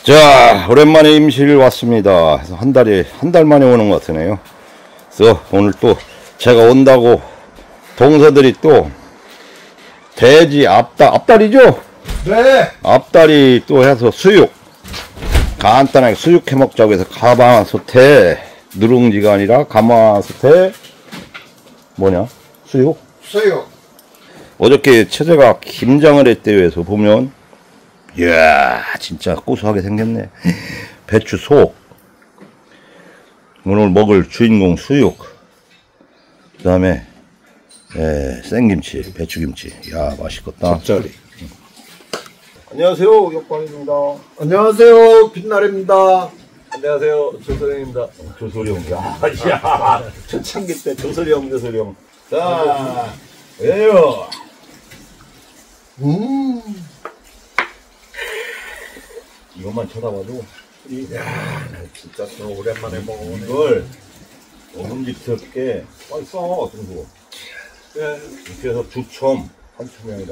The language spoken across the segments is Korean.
자, 오랜만에 임실 왔습니다. 그래서 한 달 만에 오는 것 같으네요. 그래서 오늘 또 제가 온다고 동서들이 또 돼지 앞다리죠? 네. 앞다리 또 해서 수육 간단하게 수육 해 먹자고 해서 가마솥에 누룽지가 아니라 가마솥에 뭐냐? 수육? 어저께 처제가 김장을 했대요. 해서 보면 이야 진짜 고소하게 생겼네. 배추 속, 오늘 먹을 주인공 수육, 그 다음에 생김치, 배추김치. 야 맛있겠다. 짭짜리. 안녕하세요, 역광입니다. 안녕하세요, 빛날입니다. 안녕하세요, 조소령입니다. 조소령. 야 초창기 때 조소령. 자, 왜요? 이것만 쳐다봐도 야, 나 진짜 또 오랜만에 먹어보네. 이걸 먹음직스럽게 빨리 써, 정도. 이렇게 해서 주첨, 한춤이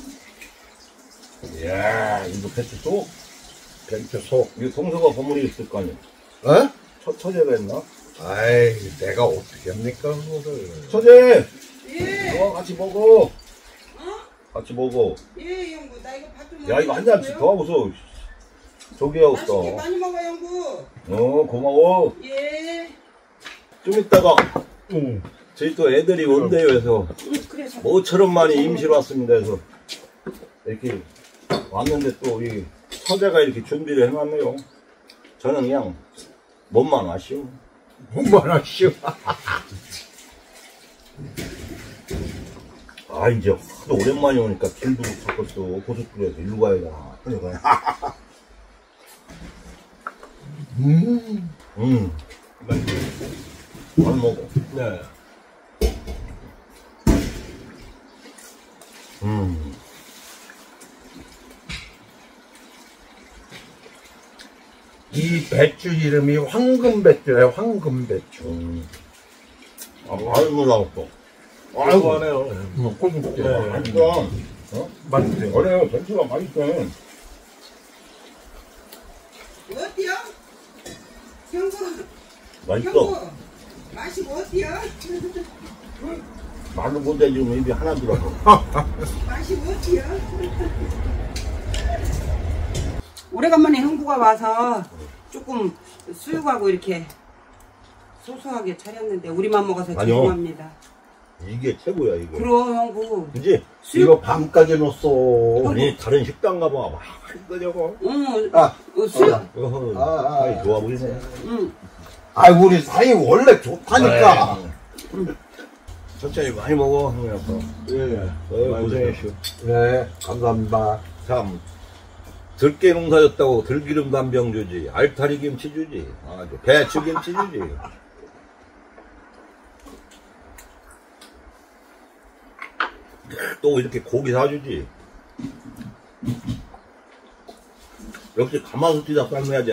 아니라. 이야, 이거 배추 속? 배추 속. 이거 동서가 버무리 있을 거 아니야? 어? 처제가 했나? 아이, 내가 어떻게 합니까, 그거를. 처제! 예. 너 같이 먹어. 어? 같이 먹어. 예, 영구. 나 이거 밥 좀. 야, 이거 한 잔씩 더 하고서. 저기 하고 맛있게 있어. 많이 먹어, 영구. 고마워. 예. 좀 이따가. 저희 또 애들이 온대요 해서 그래서. 모처럼 많이 임실 왔습니다 해서 이렇게 왔는데 또 우리 처제가 이렇게 준비를 해놨네요. 저는 그냥 몸만 아쉬워. 뭔말 하시오. 아 이제 하도 오랜만에 오니까 길도 자꾸 또 고속도로에서 일로 가야 되나 하려고. 많이 먹어. 네. 이 배추 이름이 황금배추예요, 황금배추. 아이고 나왔어. 아이고 하네요. 고소해. 네. 맛있다. 어? 맛있어요. 그래요, 배추가 맛있어. 어때요? 형구. 맛있어. 형구. 맛이 어때요? 말로 못해 지금 입이 하나 들어서. 맛이 어때요? 오래간만에 형부가 와서 조금 수육하고 이렇게 소소하게 차렸는데 우리만 먹어서 아니요. 죄송합니다. 이게 최고야 이게. 그럼 형부. 그지? 수육. 이거 밤까지 넣었어. 아니 다른 식당 가봐 막 이거저거. 응. 아, 수육. 사이 좋아 보이네. 응. 아이, 우리 사이 원래 좋다니까. 천천히 많이 먹어 형님 아빠. 예. 고생했슈. 네, 감사합니다. 참 들깨 농사였다고 들기름 단병 주지, 알타리 김치 주지, 아주 배추 김치 주지. 또 이렇게 고기 사주지. 역시 가마솥에다 삶아야지.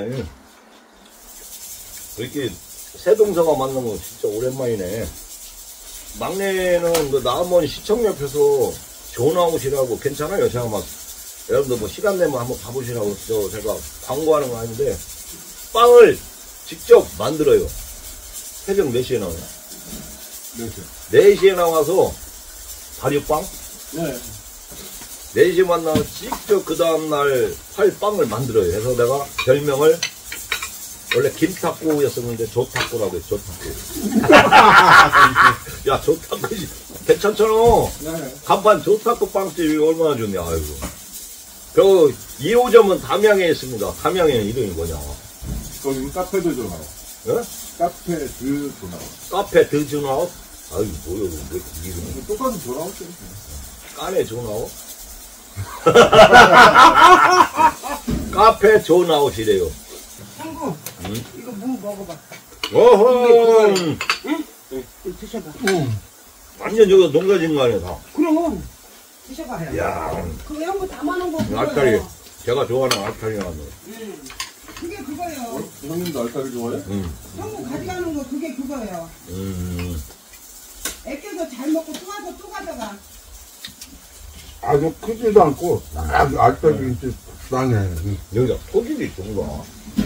이렇게 새 동서가 만난 거 진짜 오랜만이네. 막내는 그 남원 시청 옆에서 존아웃이라고 괜찮아요. 제가 막 여러분들 뭐 시간 내면 한번 가보시라고 제가 광고하는 거 아닌데 빵을 직접 만들어요. 새벽 몇 시에 나와요? 4시에 나와서 발효빵? 네. 4시에만 나와서 직접 그 다음날 팔 빵을 만들어요. 그래서 내가 별명을 원래 김탁구였었는데 조탁구라고 해요. 조탁구. 야 조탁구 괜찮잖아. 네. 간판 조탁구 빵집이 얼마나 좋냐. 아이고. 그 2호점은 담양에 있습니다. 담양에는 이름이 뭐냐? 거기 카페도 좀 나와. 예? 카페 드 전화. 카페 드존아웃? 아유 뭐야 왜 이름이 똑같은 전화오죠. 까네 존아웃? 카페 존아웃이래요. 형구. 이거 무 먹어봐. 어허. 응? 이거 드셔봐. 완전 저거 농가진 거 아니야 다. 그럼. 드셔봐요. 야 그거 형부 담아놓은 거 그거예요. 알타리. 제가 좋아하는 알타리 나왔네. 그게 그거예요. 형님도 알타리 좋아해? 형부 가져가는 거 그게 그거예요. 애껴서 잘 먹고 또 와서 또 가져가. 아주 크지도 않고, 딱 알짜리 김치 땅에. 여기가 토질이 좋은가?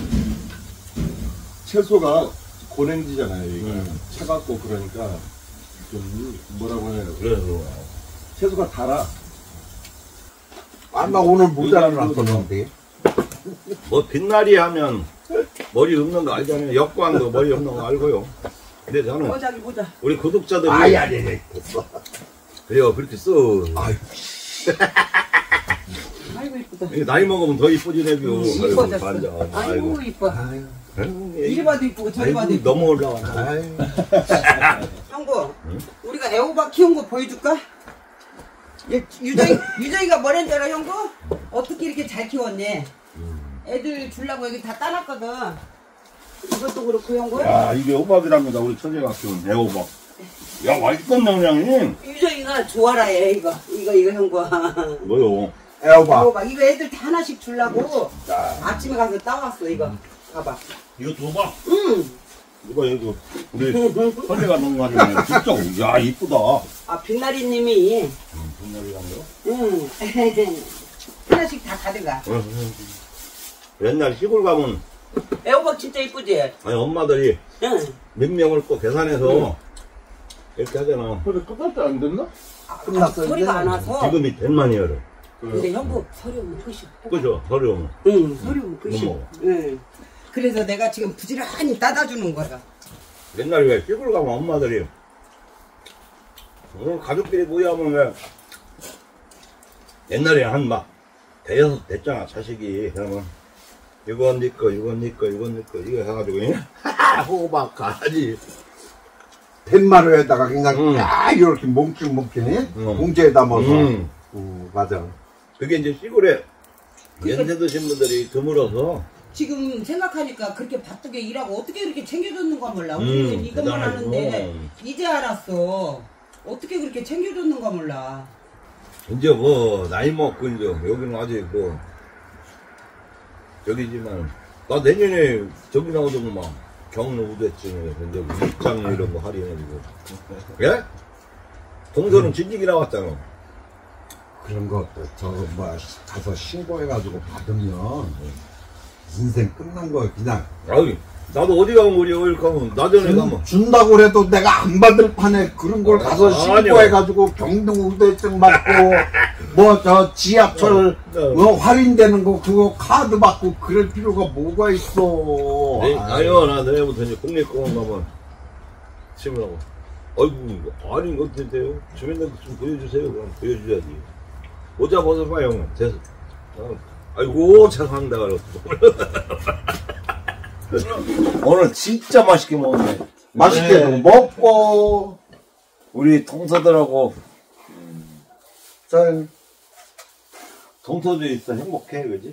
채소가 고랭지잖아요. 이게 차갑고 그러니까 좀 뭐라고 해요. 그래서 채소가 달아. 아, 나 오늘 모자를 안 썼는데. 뭐 빛나리 하면 머리 읊는 거 알잖아요. 역광도 머리 읊는 거 알고요. 근데 저는 저기 보자. 우리 구독자들이 아니. 그래요 그렇게 써. 아이, 아이고 이쁘다. 나이 먹으면 더 이쁘지 내비요. 이뻐졌어. 아이고 이뻐. 이리 봐도 이쁘고 저리 봐도 이쁘고. 너무 올라와. 아이. 형부, 우리가 애호박 키운 거 보여줄까? 유정이가 뭐랬는 줄 알아, 형부? 어떻게 이렇게 잘 키웠니? 애들 주려고 여기 다 따놨거든. 이것도 그렇고, 형부? 야 이게 호박이랍니다. 우리 처제가 키운 애호박. 야 맛있겠네 형님. 유정이가 좋아라 해, 이거 형부. 뭐요? 애호박. 애호박. 이거 애들 다 하나씩 주려고 아침에 가서 따왔어, 이거. 봐봐. 이거 줘봐. 응. 이거 우리 처제가 놓은 거 아니야. 진짜 야 이쁘다. 아, 빛나리님이. 빛나리란 거? 응. 하나씩 다 가져가. 옛날 시골 가면 애호박 진짜 이쁘지? 아니 엄마들이 응. 몇 명을 꼭 계산해서 이렇게 하잖아. 근데 끝날 때 안 됐나? 끝났어요. 소리가 안 와서. 지금이 100만이어를. 근데 형부 서리 오면 끝이. 그죠? 서려면. 응, 서리 오면 끝이. 못 먹어. 응. 그래서 내가 지금 부지런히 따다 주는 거야. 옛날에 왜 시골 가면 엄마들이 오늘 가족끼리 모여하면 왜 옛날에 한 막 대여섯 됐잖아 자식이. 그러면 이건 네 거, 이건 네 거, 이건 네 거 이거 해가지고 호박 가지. 팻마루에다가 그냥 야 이렇게 뭉킬뭉킬해. 봉지에 담아서. 맞아. 그게 이제 시골에 연세 드신 분들이 드물어서 지금 생각하니까 그렇게 바쁘게 일하고 어떻게 그렇게 챙겨줬는가 몰라. 우리는 이것만 대단하죠. 하는데 이제 알았어. 어떻게 그렇게 챙겨줬는가 몰라. 이제 뭐 나이 먹고 이제 여기는 아직 뭐 저기지만 나 내년에 저기 나오더니 막 경로 우대증에 이제 입장 이런 거 할인해주고. 예? 동서는 진직이 나왔잖아. 그런 것도 저거 뭐 가서 신고해가지고 받으면 인생 끝난 거야 그냥. 아유, 나도 어디 가면 우리 어디 가면 나전에 가면 준다고 그래도 내가 안 받을 판에 그런 걸 가서 신고해가지고 경등 우대증 받고 뭐 저 지하철 뭐 할인되는 거 그거 카드 받고 그럴 필요가 뭐가 있어. 아니요, 나 내일부터 이제 국립공원 가면 치면하고 아이고 아니 이거 어떻게 돼요? 주민들 좀 보여주세요. 그럼 보여줘야지. 모자 벗어봐요 형. 아이고 죄송합니다. 오늘 진짜 맛있게 먹었네. 맛있게 먹고 우리 동서들하고 짠. 동서들이 있어 행복해 그지?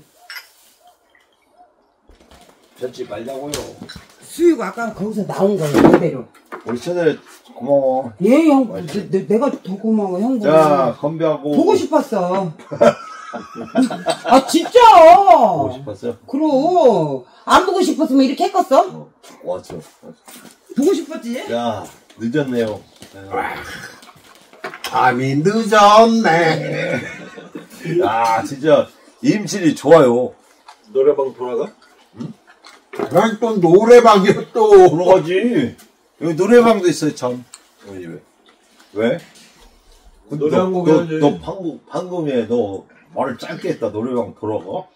젖지 말자고요. 수육 아까 거기서 나온 거예요, 그대로. 우리 처제 고마워. 예, 형. 내가 더 고마워, 형부. 자 건배하고 보고 싶었어. 아, 진짜! 보고 싶었어요? 그럼. 안 보고 싶었으면 이렇게 했겠어? 왔어. 보고 싶었지? 야 늦었네요. 밤이 늦었네. 야 진짜 임실이 좋아요. 노래방 돌아가? 그냥 또 노래방이요 또. 돌아가지. 여기 노래방도 있어요 참. 우리 집에. 왜? 노래 한 곡 해야지. 너 방금에 너 말을 짧게 했다. 노래방 돌아가?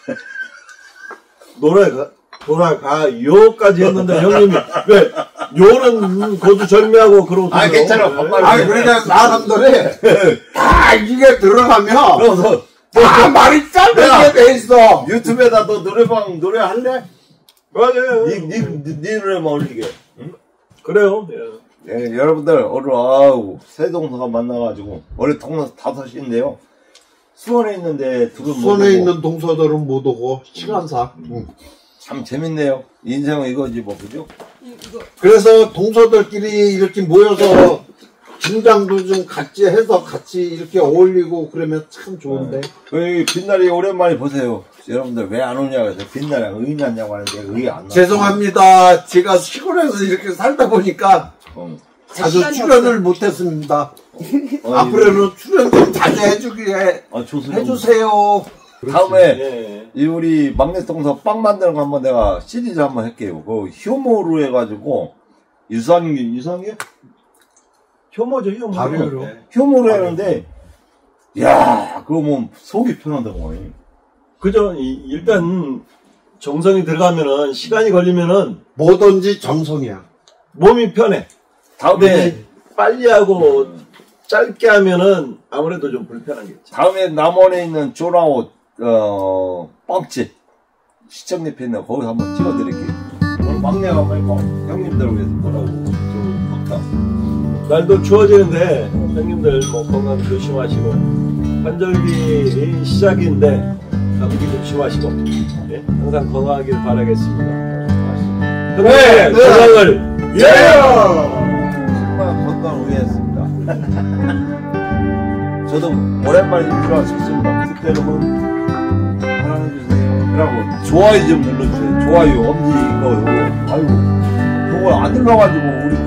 돌아가 요까지 했는데 형님이 왜 요는 고주 절미하고 그러고 아 괜찮아. 반말. 아니 그러니까 사람들이 다 이게 들어가면 그래서 다 말이 짧게 돼 있어. 유튜브에다 너 노래방 노래 할래? 맞아요. 네 노래만 올리게. 응? 그래요. 네, 여러분들 오늘 아우 새동서가 만나가지고 원래 동서 5시인데요. 수원에 있는데 둘은 못 손에 오고. 있는 동서들은 못 오고 시간사. 참 재밌네요. 인생은 이거지 뭐 그죠? 그래서 동서들끼리 이렇게 모여서 긴장도 좀 같이 해서 같이 이렇게 어울리고 그러면 참 좋은데. 그 빛날이 오랜만에 보세요. 여러분들 왜 안 오냐고 해서 빛날이 의 났냐고 하는데 의 안 나. 죄송합니다. 제가 시골에서 이렇게 살다 보니까 자주 시간이 출연을 못했습니다. 앞으로는 출연 좀 자주 해주기에 아, 좋습니다. 해주세요. 다음에 예. 이 우리 막내 동서 빵 만드는 거 한번 내가 시리즈 한번 할게요. 그 효모로 해가지고 유상이요? 효모죠, 효모. 발효로. 효모로 하는데 야 그거 뭐 속이 편하다고. 그죠. 일단 정성이 들어가면은 시간이 걸리면은 뭐든지 정성이야. 몸이 편해. 다음에 빨리 하고 짧게 하면은 아무래도 좀 불편하겠지. 다음에 남원에 있는 쪼라오 빵집 시청 옆에 있는 거기 한번 찍어드릴게요. 오늘 막내가 한번 해봐. 형님들 위해서 뭐라고 좀 좋다. 날도 추워지는데 형님들 뭐 건강 조심하시고 환절기 시작인데 감기 조심하시고 예? 항상 건강하길 바라겠습니다. 형님의 건강을 정말 건강을 위했습니다. 저도 오랜만에 인트로 왔었습니다. 그때는 사랑해주세요. 그러고 좋아요 좀 눌러주세요. 좋아요 엄지 이거 아이고 그걸 안 눌러가지고 우리